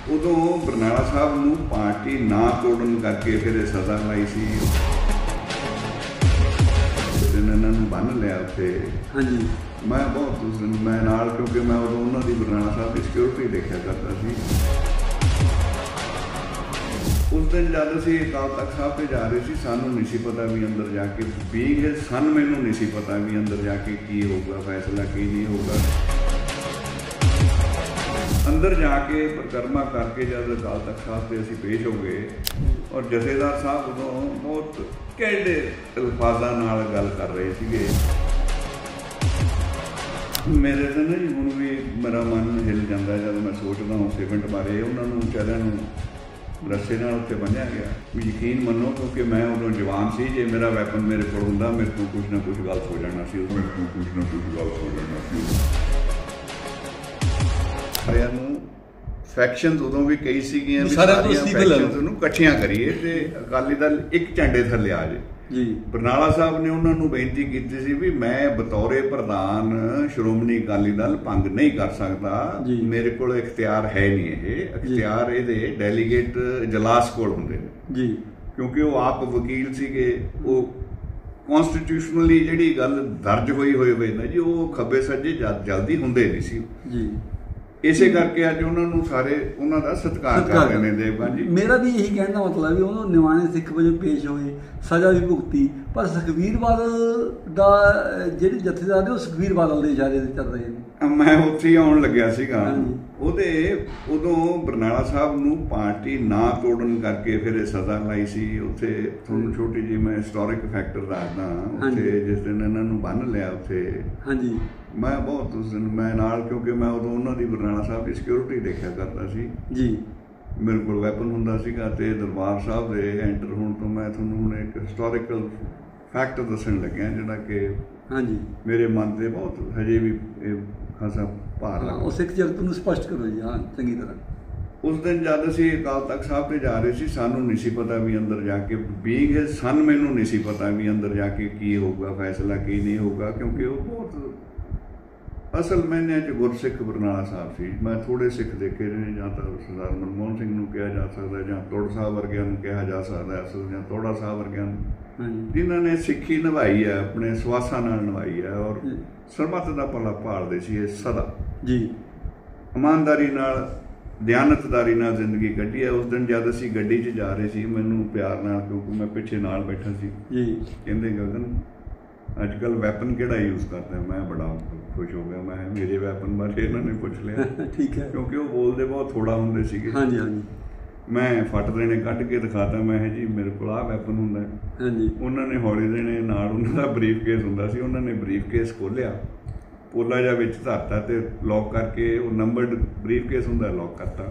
ਉਦੋਂ ਬਰਨਾਲਾ ਸਾਹਿਬ ਨੂੰ ਪਾਰਟੀ ਨਾ ਤੋੜਨ ਕਰਕੇ ਫਿਰ ਸਜ਼ਾ ਲਾਈ ਸੀ। ਇਹਨਾਂ ਨੂੰ ਬੰਨ੍ਹ ਲਿਆ ਉੱਥੇ। ਹਾਂਜੀ, ਮੈਂ ਬਹੁਤ ਉਸ ਦਿਨ ਮੈਂ ਨਾਲ, ਕਿਉਂਕਿ ਮੈਂ ਉਦੋਂ ਉਹਨਾਂ ਦੀ ਬਰਨਾਲਾ ਸਾਹਿਬ ਦੀ ਸਿਕਿਉਰਿਟੀ ਦੇਖਿਆ ਕਰਦਾ ਸੀ। ਉਸ ਦਿਨ ਜਦ ਅਸੀਂ ਅਕਾਲ ਤਖ਼ਤ ਸਾਹਿਬ 'ਤੇ ਜਾ ਰਹੇ ਸੀ, ਸਾਨੂੰ ਨਹੀਂ ਸੀ ਪਤਾ ਵੀ ਅੰਦਰ ਜਾ ਕੇ ਮੈਨੂੰ ਨਹੀਂ ਸੀ ਪਤਾ ਵੀ ਅੰਦਰ ਜਾ ਕੇ ਕੀ ਹੋਊਗਾ, ਫੈਸਲਾ ਕੀ ਨਹੀਂ ਹੋਊਗਾ। अंदर जाके परिक्रमा करके जब अकाल तख्त साहब से असी पेश हो गए और जथेदार साहब उदों बहुत कहड़े अल्फाजा नाल गल कर रहे थे। मेरे तो ना जी हुण भी मेरा मन हिल जाता जब मैं सोचता हूँ सीमेंट बारे। उन्होंने बेचारियां रस्से नाल उत्ते बन्निया गया। यकीन मनो क्योंकि मैं उदों जवान सी, जे मेरा वैपन मेरे कोल हुंदा मेरे को कुछ ना कुछ गलत हो जाना सी। ਸਾਰਿਆਂ ਨੂੰ ਫੈਕਸ਼ਨਸ ਉਦੋਂ ਵੀ ਕਈ ਸੀਗੀਆਂ ਵੀ ਸਾਰੀਆਂ ਫੈਕਸ਼ਨਸ ਨੂੰ ਇਕੱਠੀਆਂ ਕਰੀਏ ਤੇ ਅਕਾਲੀ ਦਲ ਇੱਕ ਝੰਡੇ ਥੱਲੇ ਆ ਜਾਏ ਜੀ। ਬਰਨਾਲਾ ਸਾਹਿਬ ਨੇ ਉਹਨਾਂ ਨੂੰ ਬੇਨਤੀ ਕੀਤੀ ਸੀ ਵੀ ਮੈਂ ਬਤੌਰੇ ਪ੍ਰਧਾਨ ਸ਼੍ਰੋਮਣੀ ਅਕਾਲੀ ਦਲ ਭੰਗ ਨਹੀਂ ਕਰ ਸਕਦਾ, ਮੇਰੇ ਕੋਲ ਇਖਤਿਆਰ ਹੈ ਨਹੀਂ। ਇਹ ਇਖਤਿਆਰ ਇਹਦੇ ਡੈਲੀਗੇਟ ਇਜਲਾਸ ਕੋਲ ਹੁੰਦੇ ਨੇ ਜੀ, ਕਿਉਂਕਿ ਉਹ ਆਪ ਵਕੀਲ ਸੀਗੇ। ਉਹ ਕੌਂਸਟੀਟਿਊਸ਼ਨਲੀ ਜਿਹੜੀ ਗੱਲ ਦਰਜ ਹੋਈ ਨਾ ਜੀ, ਉਹ ਖੱਬੇ ਸੱਜੇ ਜਲਦੀ ਹੁੰਦੇ ਨਹੀਂ ਸੀ ਜੀ। ਇਸੇ ਕਰਕੇ ਅੱਜ ਉਹਨਾਂ ਨੂੰ ਸਾਰੇ ਉਹਨਾਂ ਦਾ ਸਤਿਕਾਰ ਕਰ ਰਹੇ ਨੇ ਦੇਵਗਨ ਜੀ। ਮੇਰਾ ਵੀ ਇਹੀ ਕਹਿਣ ਦਾ ਮਤਲਬ ਵੀ ਉਹਨੂੰ ਨਿਮਾਣੇ ਸਿੱਖ ਵਜੋਂ ਪੇਸ਼ ਹੋਏ, ਸਜ਼ਾ ਵੀ ਭੁਗਤੀ, ਪਰ ਸੁਖਬੀਰ ਬਾਦਲ ਦਾ ਜਿਹੜੇ ਜਥੇਦਾਰ ਨੇ ਉਹ ਸੁਖਬੀਰ ਬਾਦਲ ਦੇ ਇਸ਼ਾਰੇ ਤੇ ਚੱਲ ਰਹੇ ਨੇ। ਮੈਂ ਉੱਥੇ ਹੀ ਆਉਣ ਲੱਗਿਆ ਸੀਗਾ। ਉਦੋਂ ਬਰਨਾਲਾ ਸਾਹਿਬ ਨੂੰ ਪਾਰਟੀ ਨਾ ਤੋੜਨ ਕਰਕੇ ਫਿਰ ਸਜ਼ਾ ਲਾਈ ਸੀ। ਉੱਥੇ ਤੁਹਾਨੂੰ ਛੋਟੀ ਜਿਹੀ ਮੈਂ ਹਿਸਟੋਰਿਕ ਫੈਕਟਰ ਦੱਸਦਾ। ਉੱਥੇ ਜਿਸ ਦਿਨ ਇਹਨਾਂ ਨੂੰ ਬੰਨ੍ਹ ਲਿਆ ਉੱਥੇ, ਹਾਂਜੀ, ਮੈਂ ਬਹੁਤ ਉਸ ਦਿਨ ਮੈਂ ਨਾਲ, ਕਿਉਂਕਿ ਮੈਂ ਉਦੋਂ ਉਹਨਾਂ ਦੀ ਬਰਨਾਲਾ ਸਾਹਿਬ ਦੀ ਸਿਕਿਉਰਿਟੀ ਦੇਖਿਆ ਕਰਦਾ ਸੀ ਜੀ। ਮੇਰੇ ਕੋਲ ਵੈਪਨ ਹੁੰਦਾ ਸੀਗਾ ਤੇ ਦਰਬਾਰ ਸਾਹਿਬ ਦੇ ਐਂਟਰ ਹੋਣ ਤੋਂ ਮੈਂ ਤੁਹਾਨੂੰ ਹੁਣ ਇੱਕ ਹਿਸਟੋਰੀਕਲ ਫੈਕਟ ਦੱਸਣ ਲੱਗਿਆ ਜਿਹੜਾ ਕਿ ਹਾਂਜੀ ਮੇਰੇ ਮਨ 'ਤੇ ਬਹੁਤ ਹਜੇ ਵੀ ਖਾਸਾ ਭਾਰ ਲੱਗਦਾ। ਉਹ ਸਿੱਖ ਜਗਤ ਨੂੰ ਸਪਸ਼ਟ ਕਰੋ ਜੀ। ਹਾਂ, ਚੰਗੀ ਤਰ੍ਹਾਂ। ਉਸ ਦਿਨ ਜਦ ਅਸੀਂ ਅਕਾਲ ਤਖ਼ਤ ਸਾਹਿਬ 'ਤੇ ਜਾ ਰਹੇ ਸੀ, ਸਾਨੂੰ ਨਹੀਂ ਸੀ ਪਤਾ ਵੀ ਅੰਦਰ ਜਾ ਕੇ ਮੈਨੂੰ ਨਹੀਂ ਸੀ ਪਤਾ ਵੀ ਅੰਦਰ ਜਾ ਕੇ ਕੀ ਹੋਊਗਾ, ਫੈਸਲਾ ਕੀ ਨਹੀਂ ਹੋਊਗਾ, ਕਿਉਂਕਿ ਉਹ ਬਹੁਤ ਅਸਲ ਮਾਇਨਿਆਂ 'ਚ ਗੁਰਸਿੱਖ ਬਰਨਾਲਾ ਸਾਹਿਬ ਸੀ। ਮੈਂ ਥੋੜ੍ਹੇ ਸਿੱਖ ਦੇਖੇ ਨੇ, ਜਾਂ ਤਾਂ ਸਰਦਾਰ ਮਨਮੋਹਨ ਸਿੰਘ ਨੂੰ ਕਿਹਾ ਜਾ ਸਕਦਾ, ਜਾਂ ਤੋੜ ਸਾਹਿਬ ਵਰਗਿਆਂ ਨੂੰ ਕਿਹਾ ਜਾ ਸਕਦਾ ਅਸਲ, ਜਾਂ ਤੋੜਾ ਸਾਹਿਬ ਵਰਗਿਆਂ ਨੂੰ, ਜਿਨ੍ਹਾਂ ਨੇ ਸਿੱਖੀ ਨਿਭਾਈ ਹੈ, ਆਪਣੇ ਸਵਾਸਾਂ ਨਾਲ ਨਿਭਾਈ ਹੈ ਔਰ ਸਰਬੱਤ ਦਾ ਭਲਾ ਭਾਲਦੇ ਸੀ ਇਹ ਸਦਾ ਜੀ। ਇਮਾਨਦਾਰੀ ਨਾਲ, ਦਿਆਨਤਦਾਰੀ ਨਾਲ ਜ਼ਿੰਦਗੀ ਕੱਢੀ ਹੈ। ਉਸ ਦਿਨ ਜਦ ਅਸੀਂ ਗੱਡੀ 'ਚ ਜਾ ਰਹੇ ਸੀ, ਮੈਨੂੰ ਪਿਆਰ ਨਾਲ, ਕਿਉਂਕਿ ਮੈਂ ਪਿੱਛੇ ਨਾਲ ਬੈਠਾ ਸੀ ਜੀ, ਕਹਿੰਦੇ ਗਗਨ ਅੱਜ ਕੱਲ੍ਹ ਵੈਪਨ ਕਿਹੜਾ ਯੂਜ਼ ਕਰਦਾ। ਮੈਂ ਬੜਾ ਖੁਸ਼ ਹੋ ਗਿਆ। ਮੈਂ ਮੇਰੇ ਵੈਪਨ ਬਾਰੇ ਇਹਨਾਂ ਨੇ ਪੁੱਛ ਲਿਆ। ਠੀਕ ਹੈ, ਕਿਉਂਕਿ ਉਹ ਬੋਲਦੇ ਬਹੁਤ ਥੋੜਾ ਹੁੰਦੇ ਸੀਗੇ। ਹਾਂਜੀ ਹਾਂਜੀ। ਮੈਂ ਫੱਟ ਦੇਣੇ ਕੱਢ ਕੇ ਦਿਖਾਤਾ। ਮੈਂ ਜੀ ਮੇਰੇ ਕੋਲ ਆਹ ਵੈਪਨ ਹੁੰਦਾ। ਹਾਂਜੀ। ਉਹਨਾਂ ਨੇ ਹੌਲੀ ਦੇਣੇ ਨਾਲ ਉਹਨਾਂ ਦਾ ਬਰੀਫ ਕੇਸ ਹੁੰਦਾ ਸੀ। ਉਹਨਾਂ ਨੇ ਬਰੀਫ ਕੇਸ ਖੋਲ੍ਹਿਆ, ਪੋਲਾ ਜਿਹਾ ਵਿੱਚ ਧਰਤਾ ਤੇ ਲੌਕ ਕਰਕੇ, ਉਹ ਨੰਬਰਡ ਬਰੀਫ ਕੇਸ ਹੁੰਦਾ, ਲੌਕ ਕਰਤਾ।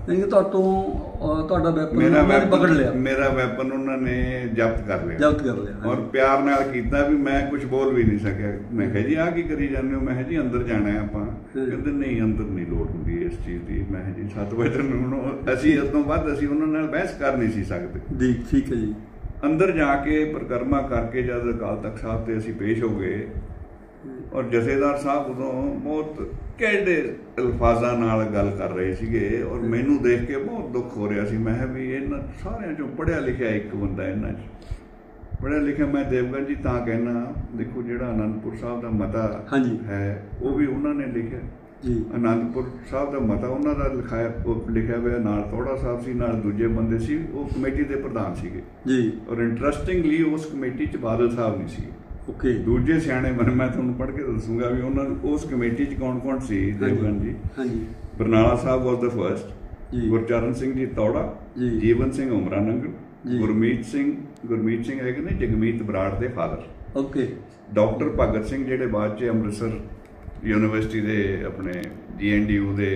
ਤੁਹਾਡਾ ਵੈਪਨ ਪਕੜ ਲਿਆ। ਮੇਰਾ ਵੈਪਨ ਉਹਨਾਂ ਨੇ ਜ਼ਬਤ ਕਰ ਲਿਆ ਔਰ ਪਿਆਰ ਨਾਲ ਕੀਤਾ ਵੀ ਮੈਂ ਕੁਝ ਬੋਲ ਵੀ ਨਹੀਂ ਸਕਿਆ। ਮੈਂ ਕਿਹਾ ਜੀ ਆਹ ਕੀ ਕਰੀ ਜਾਂਦੇ ਹੋ? ਮੈਂ ਕਿਹਾ ਜੀ ਅੰਦਰ ਜਾਣਾ ਆਪਾਂ। ਕਹਿੰਦੇ ਨਹੀਂ, ਅੰਦਰ ਨਹੀਂ ਲੋੜ ਹੁੰਦੀ ਇਸ ਚੀਜ਼ ਦੀ। ਮੈਂ ਕਿਹਾ ਜੀ 7 ਵਜੇ ਨੂੰ ਅਸੀਂ ਇਸ ਤੋਂ ਬਾਅਦ ਅਸੀਂ ਉਹਨਾਂ ਨਾਲ ਬਹਿਸ ਕਰ ਨਹੀਂ ਸੀ ਸਕਦੇ ਜੀ। ਠੀਕ ਹੈ ਜੀ। ਅੰਦਰ ਜਾ ਕੇ ਪਰਿਕਰਮਾ ਕਰਕੇ ਜਦ ਅਕਾਲ ਤਖ਼ਤ ਸਾਹਿਬ 'ਤੇ ਅਸੀਂ ਪੇਸ਼ ਹੋ ਗਏ ਔਰ ਜਥੇਦਾਰ ਸਾਹਿਬ ਉਦੋਂ ਬਹੁਤ ਕਿਹੜੇ ਅਲਫਾਜ਼ਾਂ ਨਾਲ ਗੱਲ ਕਰ ਰਹੇ ਸੀਗੇ ਔਰ ਮੈਨੂੰ ਦੇਖ ਕੇ ਬਹੁਤ ਦੁੱਖ ਹੋ ਰਿਹਾ ਸੀ। ਮੈਂ ਕਿਹਾ ਵੀ ਇਹਨਾਂ ਸਾਰਿਆਂ 'ਚੋਂ ਪੜ੍ਹਿਆ ਲਿਖਿਆ ਇੱਕ ਬੰਦਾ ਇਹਨਾਂ 'ਚ ਪੜ੍ਹਿਆ ਲਿਖਿਆ। ਮੈਂ ਦੇਵਗਨ ਜੀ ਤਾਂ ਕਹਿਣਾ, ਦੇਖੋ ਜਿਹੜਾ ਅਨੰਦਪੁਰ ਸਾਹਿਬ ਦਾ ਮਤਾ ਹੈ ਉਹ ਵੀ ਉਹਨਾਂ ਨੇ ਲਿਖਿਆ ਜੀ। ਅਨੰਦਪੁਰ ਸਾਹਿਬ ਦਾ ਮਤਾ ਉਹਨਾਂ ਦਾ ਲਿਖਿਆ ਹੋਇਆ, ਨਾਲ ਤੋੜਾ ਸਾਹਿਬ ਸੀ, ਨਾਲ ਦੂਜੇ ਬੰਦੇ ਸੀ, ਉਹ ਕਮੇਟੀ ਦੇ ਪ੍ਰਧਾਨ ਸੀਗੇ ਜੀ। ਔਰ ਇੰਟਰਸਟਿੰਗਲੀ ਉਸ ਕਮੇਟੀ 'ਚ ਬਾਦਲ ਸਾਹਿਬ ਨਹੀਂ ਸੀ। ਓਕੇ, ਦੂਜੇ ਸਿਆਣੇ ਬਣ, ਮੈਂ ਤੁਹਾਨੂੰ ਪੜ੍ਹ ਕੇ ਦੱਸੂਗਾ ਵੀ ਉਹਨਾਂ ਉਸ ਕਮੇਟੀ 'ਚ ਕੌਣ ਕੌਣ ਸੀ। ਦੇਵਗਨ ਜੀ, ਬਰਨਾਲਾ ਸਾਹਿਬ ਵਾਸ ਦਾ ਫਸਟ, ਗੁਰਚਰਨ ਸਿੰਘ ਜੀ ਤੌੜਾ, ਜੀਵਨ ਸਿੰਘ ਉਮਰਾ ਨੰਗਲ, ਗੁਰਮੀਤ ਸਿੰਘ ਹੈਗੇ ਨੇ ਜਗਮੀਤ ਬਰਾੜ ਦੇ father. Okay, doctor Bhagat Singh ਜਿਹੜੇ ਬਾਅਦ 'ਚ ਅੰਮ੍ਰਿਤਸਰ ਯੂਨੀਵਰਸਿਟੀ ਦੇ ਆਪਣੇ GNDU ਦੇ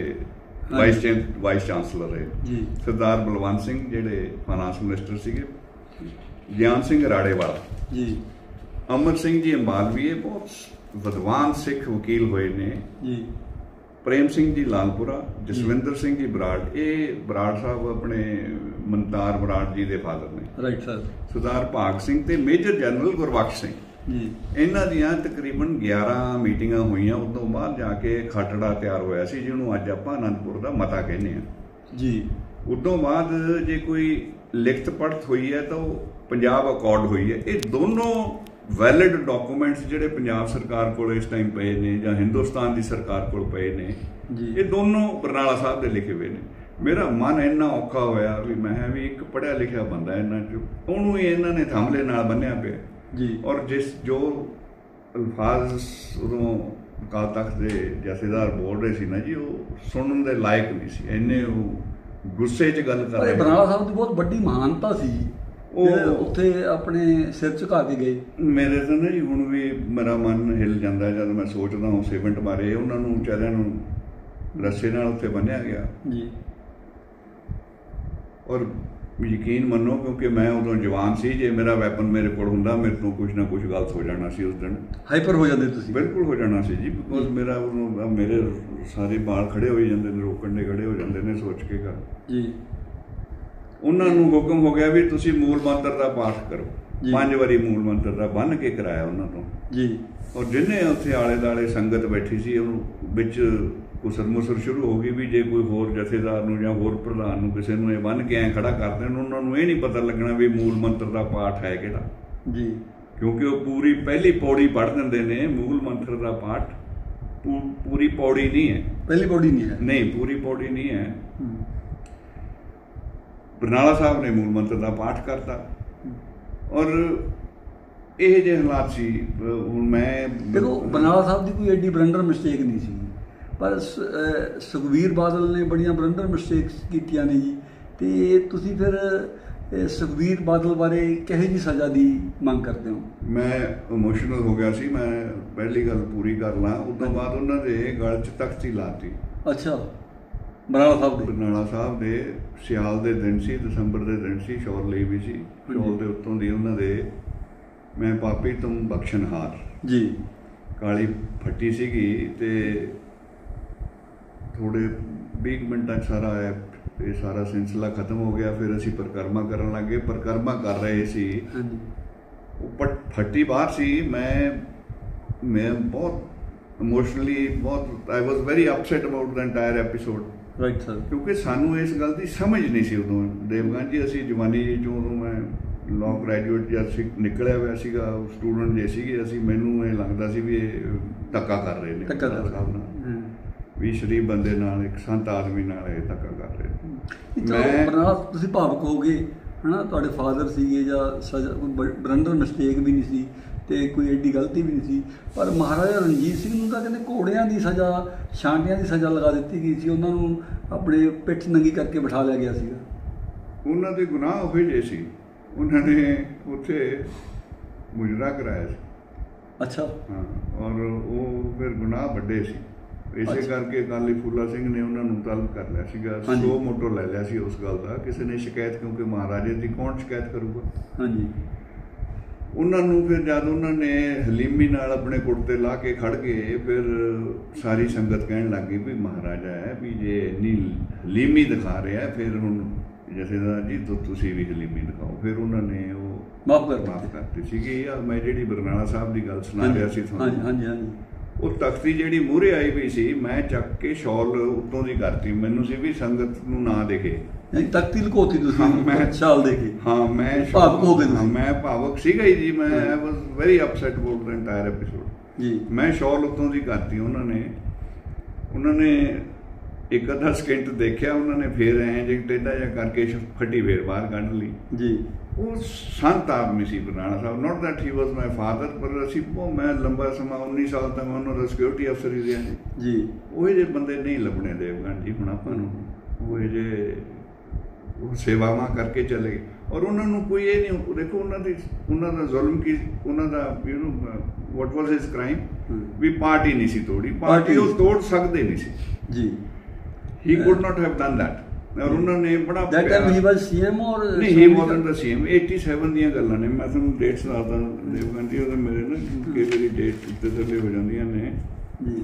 ਵਾਈਸ ਚਾਂਸਲਰ ਰਹੇ। ਸਰਦਾਰ ਬਲਵੰਤ ਸਿੰਘ ਜਿਹੜੇ ਫਾਈਨਾਂਸ ਮਿਨਿਸਟਰ ਸੀਗੇ, ਗਿਆਨ ਸਿੰਘ ਰਾੜੇਵਾਲਾ ਜੀ, ਅਮਰ ਸਿੰਘ ਜੀ ਮਾਲਵੀਏ ਬਹੁਤ ਵਿਦਵਾਨ ਸਿੱਖ ਵਕੀਲ ਹੋਏ ਨੇ ਜੀ, ਪ੍ਰੇਮ ਸਿੰਘ ਜੀ ਲਾਲਪੁਰਾ, ਜਸਵਿੰਦਰ ਸਿੰਘ ਜੀ ਬਰਾੜ, ਇਹ ਬਰਾੜ ਸਾਹਿਬ ਆਪਣੇ ਮਨਤਾਰ ਬਰਾੜ ਜੀ ਦੇ ਫਾਦਰ ਨੇ। Right sir. ਸਰਦਾਰ ਭਾਗ ਸਿੰਘ ਤੇ ਮੇਜਰ ਜਨਰਲ ਗੁਰਬਖਸ਼ ਸਿੰਘ ਜੀ, ਇਹਨਾਂ ਦੀਆਂ ਤਕਰੀਬਨ 11 ਮੀਟਿੰਗਾਂ ਹੋਈਆਂ। ਉਸ ਤੋਂ ਬਾਅਦ ਜਾ ਕੇ ਖਰੜਾ ਤਿਆਰ ਹੋਇਆ ਸੀ ਜਿਹਨੂੰ ਅੱਜ ਆਪਾਂ ਅਨੰਦਪੁਰ ਦਾ ਮਤਾ ਕਹਿੰਦੇ ਹਾਂ ਜੀ। ਉਦੋਂ ਬਾਅਦ ਜੇ ਕੋਈ ਲਿਖਤ ਪੜ੍ਹਤ ਹੋਈ ਹੈ ਤਾਂ ਉਹ ਪੰਜਾਬ ਅਕੋਰਡ ਹੋਈ ਹੈ। ਇਹ ਦੋਨੋਂ ਵੈਲਿਡ ਡਾਕੂਮੈਂਟਸ ਜਿਹੜੇ ਪੰਜਾਬ ਸਰਕਾਰ ਕੋਲ ਇਸ ਟਾਈਮ ਪਏ ਨੇ ਜਾਂ ਹਿੰਦੁਸਤਾਨ ਦੀ ਸਰਕਾਰ ਕੋਲ ਪਏ ਨੇ, ਇਹ ਦੋਨੋਂ ਬਰਨਾਲਾ ਸਾਹਿਬ ਦੇ ਲਿਖੇ ਹੋਏ ਨੇ। ਮੇਰਾ ਮਨ ਇੰਨਾ ਔਖਾ ਹੋਇਆ ਵੀ ਮੈਂ ਵੀ ਇੱਕ ਪੜ੍ਹਿਆ ਲਿਖਿਆ ਬੰਦਾ ਇਹਨਾਂ 'ਚ, ਉਹਨੂੰ ਹੀ ਇਹਨਾਂ ਨੇ ਥੰਮਲੇ ਨਾਲ ਬੰਨਿਆ ਪਿਆ ਜੀ। ਔਰ ਜੋ ਅਲਫਾਜ਼ ਉਦੋਂ ਅਕਾਲ ਤਖ਼ਤ ਦੇ ਜਥੇਦਾਰ ਬੋਲ ਰਹੇ ਸੀ ਨਾ ਜੀ, ਉਹ ਸੁਣਨ ਦੇ ਲਾਇਕ ਨਹੀਂ ਸੀ, ਇੰਨੇ ਉਹ ਗੁੱਸੇ 'ਚ ਗੱਲ ਕਰ ਰਹੇ। ਬਰਨਾਲਾ ਸਾਹਿਬ ਦੀ ਬਹੁਤ ਵੱਡੀ ਮਹਾਨਤਾ ਸੀ, ਉਹ ਉੱਥੇ ਆਪਣੇ ਸਿਰ ਝੁਕਾ ਕੇ ਗਏ। ਮੇਰੇ ਤਾਂ ਨਾ ਜੀ ਹੁਣ ਵੀ ਮੇਰਾ ਮਨ ਹਿੱਲ ਜਾਂਦਾ ਜਦ ਮੈਂ ਸੋਚਦਾ ਹਾਂ ਸੇਵੰਟ ਬਾਰੇ। ਉਹਨਾਂ ਨੂੰ ਵਿਚਾਰਿਆਂ ਨੂੰ ਰੱਸੇ ਨਾਲ ਉੱਥੇ ਬੰਨਿਆ ਗਿਆ ਜੀ। ਔਰ ਯਕੀਨ ਮੰਨੋ ਕਿਉਂਕਿ ਮੈਂ ਉਦੋਂ ਜਵਾਨ ਸੀ, ਜੇ ਮੇਰਾ ਵੈਪਨ ਮੇਰੇ ਕੋਲ ਹੁੰਦਾ ਮੇਰੇ ਤੋਂ ਕੁਝ ਨਾ ਕੁਝ ਗਲਤ ਹੋ ਜਾਣਾ ਸੀ। ਉਸ ਦਿਨ ਹਾਈਪਰ ਹੋ ਜਾਂਦੇ ਤੁਸੀਂ? ਬਿਲਕੁਲ ਹੋ ਜਾਣਾ ਸੀ ਜੀ, ਬਿਕੋਜ਼ ਮੇਰਾ ਉਦੋਂ ਮੇਰੇ ਸਾਰੇ ਬਾਲ ਖੜੇ ਹੋਈ ਜਾਂਦੇ ਨੇ, ਰੋਕਣ ਦੇ ਖੜੇ ਹੋ ਜਾਂਦੇ ਨੇ ਸੋਚ ਕੇ ਗੱਲ ਜੀ। ਉਹਨਾਂ ਨੂੰ ਹੁਕਮ ਹੋ ਗਿਆ ਵੀ ਤੁਸੀਂ ਮੂਲ ਮੰਤਰ ਦਾ ਪਾਠ ਕਰੋ। 5 ਵਾਰੀ ਮੂਲ ਮੰਤਰ ਦਾ ਬੰਨ੍ਹ ਕੇ ਕਰਾਇਆ ਉਹਨਾਂ ਤੋਂ ਜੀ। ਔਰ ਜਿਹਨੇ ਉੱਥੇ ਆਲੇ ਦੁਆਲੇ ਸੰਗਤ ਬੈਠੀ ਸੀ ਉਹਨੂੰ ਵਿੱਚ ਕੁਸਰ ਮੁਸਰ ਸ਼ੁਰੂ ਹੋ ਗਈ ਵੀ ਜੇ ਕੋਈ ਹੋਰ ਜਥੇਦਾਰ ਨੂੰ ਜਾਂ ਹੋਰ ਪ੍ਰਧਾਨ ਨੂੰ ਕਿਸੇ ਨੂੰ ਇਹ ਬੰਨ੍ਹ ਕੇ ਐਂ ਖੜਾ ਕਰ ਦੇਣ, ਉਹਨਾਂ ਨੂੰ ਇਹ ਨਹੀਂ ਪਤਾ ਲੱਗਣਾ ਵੀ ਮੂਲ ਮੰਤਰ ਦਾ ਪਾਠ ਹੈ ਕਿਹੜਾ ਜੀ। ਕਿਉਂਕਿ ਉਹ ਪੂਰੀ ਪਹਿਲੀ ਪੌੜੀ ਪੜ੍ਹ ਦਿੰਦੇ ਨੇ। ਮੂਲ ਮੰਤਰ ਦਾ ਪਾਠ ਪੂਰੀ ਪੌੜੀ ਨਹੀਂ ਹੈ, ਪਹਿਲੀ ਪੌੜੀ ਨਹੀਂ ਹੈ, ਨਹੀਂ ਪੂਰੀ ਪੌੜੀ ਨਹੀਂ ਹੈ। ਬਰਨਾਲਾ ਸਾਹਿਬ ਨੇ ਮੂਲ ਮੰਤਰ ਦਾ ਪਾਠ ਕਰਤਾ ਔਰ ਇਹ ਜਿਹੇ ਹਾਲਾਤ ਸੀ। ਹੁਣ ਮੈਂ ਦੇਖੋ ਬਰਨਾਲਾ ਸਾਹਿਬ ਦੀ ਕੋਈ ਐਡੀ ਬਲੰਡਰ ਮਿਸਟੇਕ ਨਹੀਂ ਸੀ, ਪਰ ਸੁਖਬੀਰ ਬਾਦਲ ਨੇ ਬੜੀਆਂ ਬਲੰਡਰ ਮਿਸਟੇਕਸ ਕੀਤੀਆਂ ਨੇ ਜੀ। ਤੇ ਤੁਸੀਂ ਫਿਰ ਸੁਖਬੀਰ ਬਾਦਲ ਬਾਰੇ ਕਿਹੋ ਜਿਹੀ ਸਜ਼ਾ ਦੀ ਮੰਗ ਕਰਦੇ ਹੋ? ਮੈਂ ਇਮੋਸ਼ਨਲ ਹੋ ਗਿਆ ਸੀ, ਮੈਂ ਪਹਿਲੀ ਗੱਲ ਪੂਰੀ ਕਰ ਲਾਂ। ਉਸ ਤੋਂ ਬਾਅਦ ਉਹਨਾਂ ਦੇ ਗਲ 'ਚ ਤਖਤੀ ਲਾਤੀ। ਅੱਛਾ, ਬਰਨਾਲਾ ਸਾਹਿਬ ਦੇ? ਬਰਨਾਲਾ ਸਾਹਿਬ ਦੇ ਸਿਆਲ ਦੇ ਦਿਨ ਸੀ, ਦਸੰਬਰ ਦੇ ਦਿਨ ਸੀ, ਸ਼ੌਲ ਲਈ ਵੀ ਸੀ। ਸ਼ੌਲ ਦੇ ਉੱਤੋਂ ਦੀ ਉਹਨਾਂ ਦੇ ਮੈਂ ਪਾਪੀ ਤੁਮ ਬਖਸ਼ਣਹਾਰ ਜੀ ਕਾਲੀ ਫੱਟੀ ਸੀਗੀ। ਤੇ ਥੋੜੇ 20 ਮਿੰਟਾਂ 'ਚ ਸਾਰਾ ਇਹ ਸਾਰਾ ਸਿਲਸਿਲਾ ਖਤਮ ਹੋ ਗਿਆ। ਫਿਰ ਅਸੀਂ ਪਰਿਕਰਮਾ ਕਰਨ ਲੱਗੇ। ਪਰਿਕਰਮਾ ਕਰ ਰਹੇ ਸੀ, ਉਹ ਫੱਟੀ ਬਾਹਰ ਸੀ। ਮੈਂ ਬਹੁਤ ਇਮੋਸ਼ਨਲੀ ਬਹੁਤ I was very upset about the entire episode. Right sir. ਕਿਉਂਕਿ ਸਾਨੂੰ ਇਸ ਗੱਲ ਦੀ ਸਮਝ ਨਹੀਂ ਸੀ ਉਦੋਂ। ਦੇਵਗਨ ਜੀ ਅਸੀਂ ਜਵਾਨੀ ਚੋਂ ਉਦੋਂ ਮੈਂ ਲਾਅ ਗ੍ਰੈਜੂਏਟ ਜਦ ਸੀ ਨਿਕਲਿਆ ਹੋਇਆ ਸੀਗਾ, ਸਟੂਡੈਂਟ ਜੇ ਸੀਗੇ ਅਸੀਂ, ਮੈਨੂੰ ਇਹ ਲੱਗਦਾ ਸੀ ਵੀ ਇਹ ਧੱਕਾ ਕਰ ਰਹੇ ਨੇ ਸਾਹਿਬ ਨਾਲ, ਵੀ ਸ਼ਰੀਫ ਬੰਦੇ ਨਾਲ, ਇੱਕ ਸੰਤ ਆਦਮੀ ਨਾਲ ਇਹ ਧੱਕਾ ਕਰ ਰਹੇ ਨੇ। ਮੈਂ ਤੁਸੀਂ ਭਾਵੁਕ ਹੋ ਗਏ ਹੈ ਨਾ, ਤੁਹਾਡੇ ਫਾਦਰ ਸੀਗੇ ਜਾਂ ਸਜ਼ਾ ਕੋਈ ਬਲੰਡਰ ਮਿਸਟੇਕ ਵੀ ਨਹੀਂ ਸੀ ਤੇ ਕੋਈ ਐਡੀ ਗਲਤੀ ਵੀ ਨਹੀਂ ਸੀ, ਪਰ ਮਹਾਰਾਜਾ ਰਣਜੀਤ ਸਿੰਘ ਨੂੰ ਤਾਂ ਕਹਿੰਦੇ ਘੋੜਿਆਂ ਦੀ ਸਜ਼ਾ, ਛਾਂਟਿਆਂ ਦੀ ਸਜ਼ਾ ਲਗਾ ਦਿੱਤੀ ਗਈ ਸੀ। ਉਹਨਾਂ ਨੂੰ ਆਪਣੇ ਪਿੱਠ ਨੰਗੀ ਕਰਕੇ ਬਿਠਾ ਲਿਆ ਗਿਆ ਸੀਗਾ। ਉਹਨਾਂ ਦੇ ਗੁਨਾਹ ਉਹੋ ਜਿਹੇ ਸੀ, ਉਹਨਾਂ ਨੇ ਉੱਥੇ ਮੁਜਰਾ ਕਰਾਇਆ ਸੀ। ਅੱਛਾ। ਹਾਂ, ਔਰ ਉਹ ਫਿਰ ਗੁਨਾਹ ਵੱਡੇ ਸੀ। ਇਸੇ ਕਰਕੇ ਅਕਾਲੀ ਫੂਲਾ ਸਿੰਘ ਨੇ ਉਹਨਾਂ ਨੂੰ ਤਲਬ ਕਰ ਲਿਆ ਸੀਗਾ। 100 ਮੋਟੋ ਲੈ ਲਿਆ ਸੀ ਉਸ ਗੱਲ ਦਾ। ਕਿਸੇ ਨੇ ਸ਼ਿਕਾਇਤ, ਕਿਉਂਕਿ ਮਹਾਰਾਜੇ ਦੀ ਕੌਣ ਸ਼ਿਕਾਇਤ ਕਰੂਗਾ। ਹਾਂਜੀ। ਉਹਨਾਂ ਨੂੰ ਫਿਰ ਜਦ ਉਹਨਾਂ ਨੇ ਹਲੀਮੀ ਨਾਲ ਆਪਣੇ ਕੁੜਤੇ ਲਾ ਕੇ ਖੜ ਗਏ, ਫਿਰ ਸਾਰੀ ਸੰਗਤ ਕਹਿਣ ਲੱਗ ਗਈ ਵੀ ਮਹਾਰਾਜਾ ਹੈ, ਵੀ ਜੇ ਇੰਨੀ ਹਲੀਮੀ ਦਿਖਾ ਰਿਹਾ ਫਿਰ ਹੁਣ ਜਥੇਦਾਰ ਜੀ ਤੁਸੀਂ ਵੀ ਹਲੀਮੀ ਦਿਖਾਓ। ਫਿਰ ਉਹਨਾਂ ਨੇ ਉਹ ਮਾਫ ਕਰਤੀ ਸੀਗੀ। ਮੈਂ ਜਿਹੜੀ ਬਰਨਾਲਾ ਸਾਹਿਬ ਦੀ ਗੱਲ ਸੁਣਾ ਰਿਹਾ ਸੀ ਤੁਹਾਨੂੰ, ਹਾਂਜੀ ਹਾਂਜੀ, ਉਹ ਤਖਤੀ ਜਿਹੜੀ ਮੂਹਰੇ ਆਈ ਵੀ ਸੀ, ਮੈਂ ਚੱਕ ਕੇ ਸ਼ਾਲ ਉੱਤੋਂ ਦੀ ਕਰਤੀ। ਮੈਨੂੰ ਸੀ ਵੀ ਸੰਗਤ ਨੂੰ ਨਾ ਦਿਖੇ। ਤਖਤੀ ਲੁਕੋਤੀ ਤੁਸੀਂ? ਮੈਂ ਸ਼ਾਲ ਦੇ ਕੇ? ਹਾਂ, ਮੈਂ ਭਾਵੁਕ ਹੋ ਗਏ। ਮੈਂ ਭਾਵੁਕ ਸੀਗਾ ਹੀ ਜੀ। ਮੈਂ I was very upset about the entire episode ਜੀ। ਮੈਂ ਸ਼ਾਲ ਉੱਤੋਂ ਦੀ ਕਰਤੀ। ਉਹਨਾਂ ਨੇ ਇੱਕ ਅੱਧਾ ਸਕਿੰਟ ਦੇਖਿਆ, ਉਹਨਾਂ ਨੇ ਫੇਰ ਐਂ ਜੇ ਟੇਢਾ ਜਿਹਾ ਕਰਕੇ ਫੱਟੀ ਫੇਰ ਬਾਹਰ ਕੱਢ ਲਈ ਜੀ। ਉਹ ਸੰਤ ਆਦਮੀ ਸੀ Barnala Sahib. Not that he was my father, ਪਰ ਅਸੀਂ ਮੈਂ ਲੰਬਾ ਸਮਾਂ 19 ਸਾਲ ਤੱਕ ਉਹਨਾਂ ਦਾ ਸਿਕਿਉਰਿਟੀ ਅਫਸਰ ਹੀ ਰਿਹਾ ਜੀ। ਉਹ ਜਿਹੇ ਬੰਦੇ ਨਹੀਂ ਲੱਭਣੇ ਦੇਵਗਨ ਜੀ ਹੁਣ ਆਪਾਂ ਨੂੰ। ਉਹ ਜਿਹੇ ਸੇਵਾਵਾਂ ਕਰਕੇ ਚਲੇ ਗਏ ਔਰ ਉਹਨਾਂ ਨੂੰ ਕੋਈ ਇਹ ਨਹੀਂ ਦੇਖੋ ਉਹਨਾਂ ਦਾ ਜ਼ੁਲਮ ਕੀ, ਉਹਨਾਂ ਦਾ ਵਾਟ ਵਾਜ਼ ਹਿਸ ਕ੍ਰਾਈਮ ਵੀ ਪਾਰਟੀ ਨਹੀਂ ਸੀ ਤੋੜੀ। ਪਾਰਟੀ ਉਹ ਤੋੜ ਸਕਦੇ ਨਹੀਂ ਸੀ ਜੀ। He could not have done that. ਔਰ ਉਹਨਾਂ ਨੇ ਬੜਾ that time he was CM or ਨਹੀਂ, he wasn't the CM। 87 ਦੀਆਂ ਗੱਲਾਂ ਨੇ। ਮੈਂ ਤੁਹਾਨੂੰ ਡੇਟਸ ਦੱਸਦਾ ਦੇਵਗਨ ਜੀ। ਉਹਦੇ ਮੇਰੇ ਨਾ ਕਈ ਵਾਰੀ ਡੇਟ ਉੱਤੇ ਥੱਲੇ ਹੋ ਜਾਂਦੀਆਂ ਨੇ ਜੀ।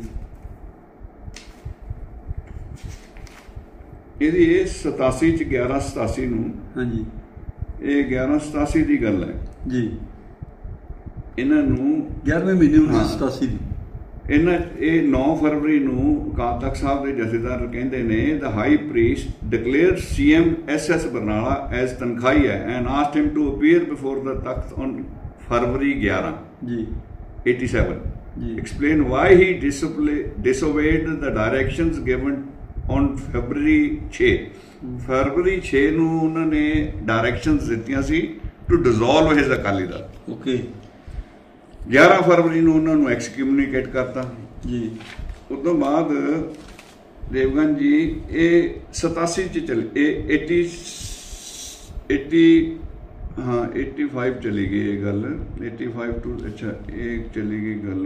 ਇਹਦੀ ਇਹ 87 ਚ 1187 ਨੂੰ, ਹਾਂਜੀ, ਇਹ 1187 ਦੀ ਗੱਲ ਹੈ ਜੀ। ਇਹਨਾਂ ਨੂੰ 11ਵੇਂ ਮਹੀਨੇ 1987 ਦੀ ਇਹ 9 ਫਰਵਰੀ ਨੂੰ ਅਕਾਲ ਤਖਤ ਸਾਹਿਬ ਦੇ ਜਥੇਦਾਰ ਕਹਿੰਦੇ ਨੇ the high priest declare CM SS Barnala as tankhahi ਹੈ and asked him to appear before the Takht on February 11 ਜੀ 87 explain why he disobeyed the directions given on February 6 ਫਰਵਰੀ 6 ਨੂੰ ਉਹਨਾਂ ਨੇ ਡਾਇਰੈਕਸ਼ਨਸ ਦਿੱਤੀਆਂ ਸੀ to dissolve his Akali Dal. Okay 11 ਫਰਵਰੀ ਨੂੰ ਉਹਨਾਂ ਨੂੰ ਐਕਸਕਮਿਊਨੀਕੇਟ ਕਰਤਾ ਜੀ। ਉਸ ਤੋਂ ਬਾਅਦ ਦੇਵਗਨ ਜੀ ਇਹ 87 ਚ ਚਲੇ, ਇਹ 85 ਚਲੀ ਗਈ ਇਹ ਗੱਲ, 85 ਟੂ ਅੱਛਾ ਇਹ ਚਲੀ ਗਈ ਗੱਲ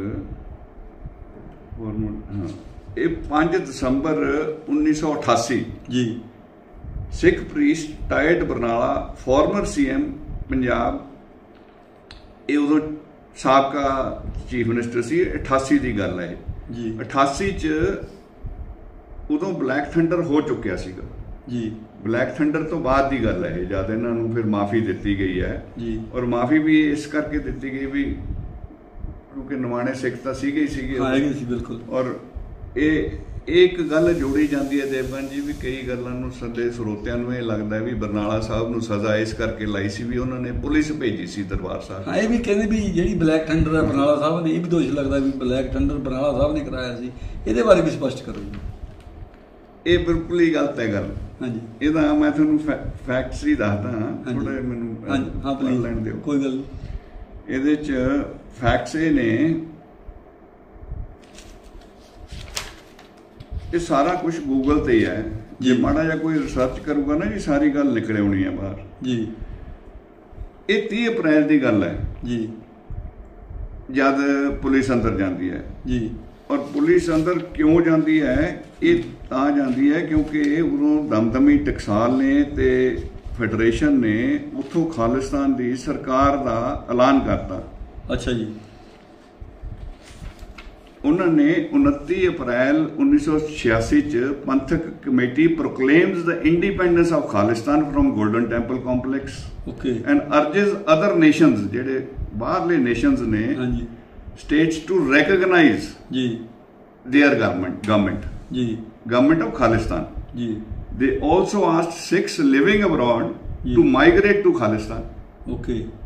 ਹਾਂ, ਇਹ 5 ਦਸੰਬਰ 1988 ਜੀ ਸਿੱਖ ਪ੍ਰੀਸਟ ਟਾਇਟ ਬਰਨਾਲਾ ਫਾਰਮਰ CM ਪੰਜਾਬ, ਇਹ ਉਦੋਂ ਸਾਬਕਾ ਚੀਫ ਮਿਨਿਸਟਰ ਸੀ। 88 ਦੀ ਗੱਲ ਹੈ ਜੀ। 88 ਚ ਉਦੋਂ ਬਲੈਕ ਥੰਡਰ ਹੋ ਚੁੱਕਿਆ ਸੀਗਾ ਜੀ। ਬਲੈਕ ਥੰਡਰ ਤੋਂ ਬਾਅਦ ਦੀ ਗੱਲ ਹੈ ਜਦ ਇਹਨਾਂ ਨੂੰ ਫਿਰ ਮਾਫੀ ਦਿੱਤੀ ਗਈ ਹੈ ਜੀ। ਔਰ ਮਾਫੀ ਵੀ ਇਸ ਕਰਕੇ ਦਿੱਤੀ ਗਈ ਵੀ ਕਿਉਂਕਿ ਨਿਮਾਣੇ ਸਿੱਖ ਤਾਂ ਸੀਗੇ ਹੀ ਸੀਗੇ ਸੀ ਬਿਲਕੁਲ। ਔਰ ਇਹ ਇੱਕ ਗੱਲ ਜੋੜੀ ਜਾਂਦੀ ਹੈ ਦੇਵਗਨ ਜੀ ਵੀ ਕਈ ਗੱਲਾਂ ਨੂੰ ਸਾਡੇ ਸਰੋਤਿਆਂ ਨੂੰ ਇਹ ਲੱਗਦਾ ਵੀ ਬਰਨਾਲਾ ਸਾਹਿਬ ਨੂੰ ਸਜ਼ਾ ਇਸ ਕਰਕੇ ਲਾਈ ਸੀ ਵੀ ਉਹਨਾਂ ਨੇ ਪੁਲਿਸ ਭੇਜੀ ਸੀ ਦਰਬਾਰ ਸਾਹਿਬ। ਇਹ ਵੀ ਕਹਿੰਦੇ ਵੀ ਜਿਹੜੀ ਬਲੈਕ ਥੰਡਰ ਹੈ ਬਰਨਾਲਾ ਸਾਹਿਬ ਨੇ, ਇਹ ਵੀ ਦੋਸ਼ ਲੱਗਦਾ ਵੀ ਬਲੈਕ ਥੰਡਰ ਬਰਨਾਲਾ ਸਾਹਿਬ ਨੇ ਕਰਾਇਆ ਸੀ। ਇਹਦੇ ਬਾਰੇ ਵੀ ਸਪਸ਼ਟ ਕਰੋ ਜੀ। ਇਹ ਬਿਲਕੁਲ ਹੀ ਗਲਤ ਹੈ ਗੱਲ। ਹਾਂਜੀ ਇਹਦਾ ਮੈਂ ਤੁਹਾਨੂੰ ਫੈਕਟਸ ਹੀ ਦੱਸਦਾ ਥੋੜਾ ਮੈਨੂੰ ਪੜ੍ਹ ਲੈਣ ਦਿਓ। ਕੋਈ ਗੱਲ ਨਹੀਂ। ਇਹਦੇ 'ਚ ਫੈਕਟਸ ਇਹ ਨੇ, ਇਹ ਸਾਰਾ ਕੁਝ ਗੂਗਲ ਤੇ ਹੈ, ਜੇ ਮਾੜਾ ਜਿਹਾ ਕੋਈ ਰਿਸਰਚ ਕਰੂਗਾ ਨਾ ਜੀ ਸਾਰੀ ਗੱਲ ਨਿਕਲ ਆਉਣੀ ਹੈ ਬਾਹਰ ਜੀ। ਇਹ 30 ਅਪ੍ਰੈਲ ਦੀ ਗੱਲ ਹੈ ਜੀ ਜਦ ਪੁਲਿਸ ਅੰਦਰ ਜਾਂਦੀ ਹੈ ਜੀ। ਔਰ ਪੁਲਿਸ ਅੰਦਰ ਕਿਉਂ ਜਾਂਦੀ ਹੈ? ਇਹ ਤਾਂ ਜਾਂਦੀ ਹੈ ਕਿਉਂਕਿ ਉਦੋਂ ਦਮਦਮੀ ਟਕਸਾਲ ਨੇ ਤੇ ਫੈਡਰੇਸ਼ਨ ਨੇ ਉੱਥੋਂ ਖਾਲਿਸਤਾਨ ਦੀ ਸਰਕਾਰ ਦਾ ਐਲਾਨ ਕਰਤਾ। ਅੱਛਾ ਜੀ। ਉਹਨਾਂ ਨੇ 29 ਅਪ੍ਰੈਲ 1986 ਚ Panthic committee proclaims the independence of Khalistan from Golden Temple complex and urges other nations, ਜਿਹੜੇ ਬਾਹਰਲੇ ਨੇਸ਼ਨਸ ਨੇ states to recognize their government of Khalistan. They also asked Sikhs living abroad to migrate to Khalistan. Okay.